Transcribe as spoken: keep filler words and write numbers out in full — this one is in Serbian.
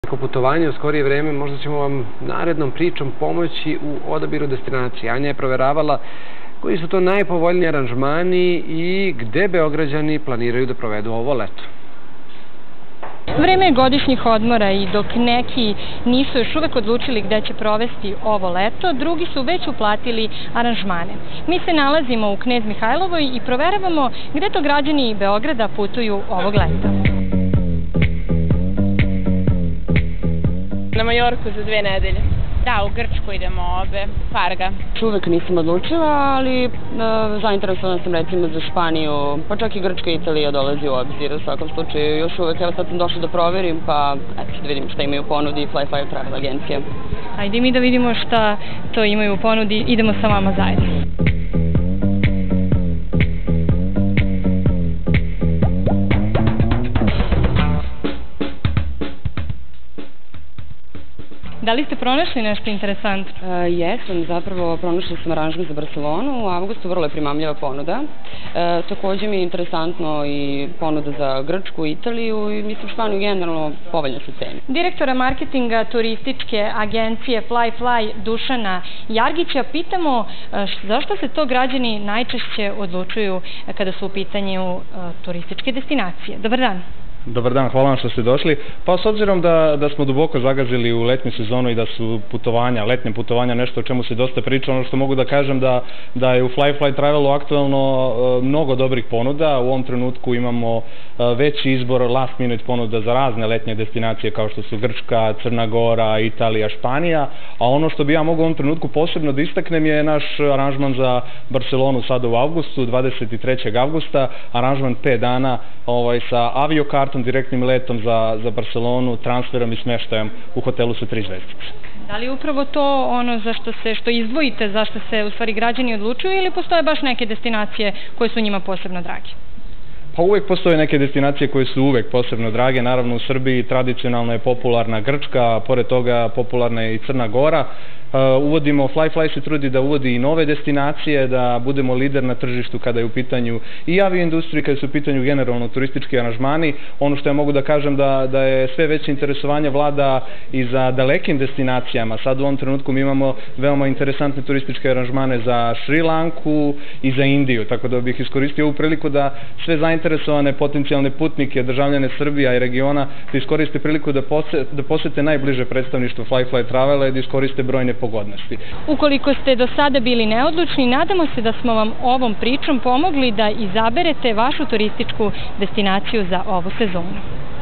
Neko putovanje u skorije vreme, možda ćemo vam narednom pričom pomoći u odabiru destinacije. Anja je proveravala koji su to najpovoljniji aranžmani i gde Beograđani planiraju da provedu ovo leto. Vreme je godišnjih odmora i dok neki nisu još uvek odlučili gde će provesti ovo leto, drugi su već uplatili aranžmane. Mi se nalazimo u Knez Mihajlovoj i proveravamo gde to građani Beograda putuju ovog leta. Na Majorku za dve nedelje. Da, u Grčku idemo obe, Parga. Uvek nisam odlučila, ali e, zainteresovana sam recimo za Španiju, pa čak i Grčka i Italija dolazi u obzir. U svakom slučaju još uvek, evo sad sam došla da proverim, pa eto da vidim šta imaju u ponudi Fly Fly Travel agencija. Ajde mi da vidimo šta to imaju u ponudi, idemo sa vama zajedno. Da li ste pronašli nešto interesantno? E, jesam, zapravo pronašla sam aranžman za Barcelonu, u avgustu vrlo je primamljiva ponuda. E, takođe mi je interesantno i ponuda za Grčku i Italiju i mislim Španiju generalno povoljne su cene. Direktora marketinga turističke agencije Fly Fly Dušana Jargića pitamo zašto se to građani najčešće odlučuju kada su u pitanju turističke destinacije. Dobar dan. Dobar dan, hvala vam što ste došli. Pa s obzirom da, da smo duboko zagazili u letnju sezonu i da su putovanja, letnje putovanja nešto o čemu se dosta priča, ono što mogu da kažem da, da je u Fly Fly Travelu aktuelno e, mnogo dobrih ponuda. U ovom trenutku imamo e, veći izbor last minute ponuda za razne letnje destinacije kao što su Grčka, Crna Gora, Italija, Španija, a ono što bi ja mogu u ovom trenutku posebno da istaknem je naš aranžman za Barcelonu sada u avgustu, dvadeset trećeg avgusta, aranžman pet dana ovaj, sa aviokartom, direktnim letom za, za Barcelonu, transferom i smeštajem u hotelu sa tri zvezdice. Da li je upravo to ono za što se, što izdvojite, zašto se u stvari građani odlučuju ili postoje baš neke destinacije koje su njima posebno drage? Pa uvek postoje neke destinacije koje su uvek posebno drage. Naravno u Srbiji tradicionalno je popularna Grčka, pored toga popularna je i Crna Gora. Uvodimo, Fly Fly se trudi da uvodi i nove destinacije, da budemo lider na tržištu kada je u pitanju i avioindustriji, kada su u pitanju generalno turistički aranžmani. Ono što ja mogu da kažem da, da je sve veće interesovanje vlada i za dalekim destinacijama. Sad u ovom trenutku mi imamo veoma interesantne turističke aranžmane za Šri Lanku i za Indiju, tako da bih iskoristio ovu priliku da sve zainteresovane potencijalne putnike, državljane Srbija i regiona, da iskoriste priliku da posete, da posete najbliže predstavništvo Fly Fly Travela i da iskoriste brojne pogodnosti. Ukoliko ste do sada bili neodlučni, nadamo se da smo vam ovom pričom pomogli da izaberete vašu turističku destinaciju za ovu sezonu.